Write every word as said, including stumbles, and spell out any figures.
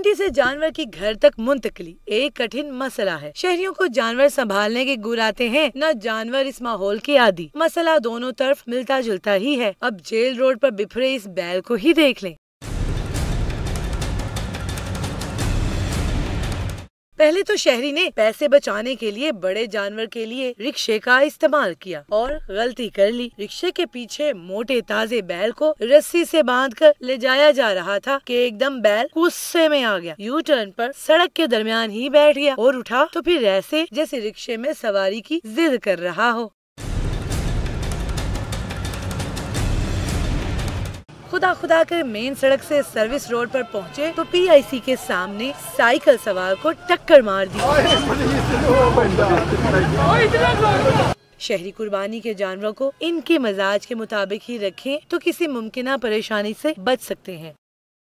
मंडी से जानवर की घर तक मुंतकली एक कठिन मसला है। शहरियों को जानवर संभालने के गुर आते हैं, न जानवर इस माहौल के आदी। मसला दोनों तरफ मिलता जुलता ही है। अब जेल रोड पर बिफरे इस बैल को ही देख लें। पहले तो शहरी ने पैसे बचाने के लिए बड़े जानवर के लिए रिक्शे का इस्तेमाल किया और गलती कर ली। रिक्शे के पीछे मोटे ताजे बैल को रस्सी से बांधकर ले जाया जा रहा था कि एकदम बैल गुस्से में आ गया। यू टर्न पर सड़क के दरमियान ही बैठ गया और उठा तो फिर ऐसे जैसे रिक्शे में सवारी की जिद कर रहा हो। खुदा खुदा कर मेन सड़क से सर्विस रोड पर पहुंचे तो पीआईसी के सामने साइकिल सवार को टक्कर मार दी। शहरी कुर्बानी के जानवरों को इनके मजाज के मुताबिक ही रखें तो किसी मुमकिन परेशानी से बच सकते हैं।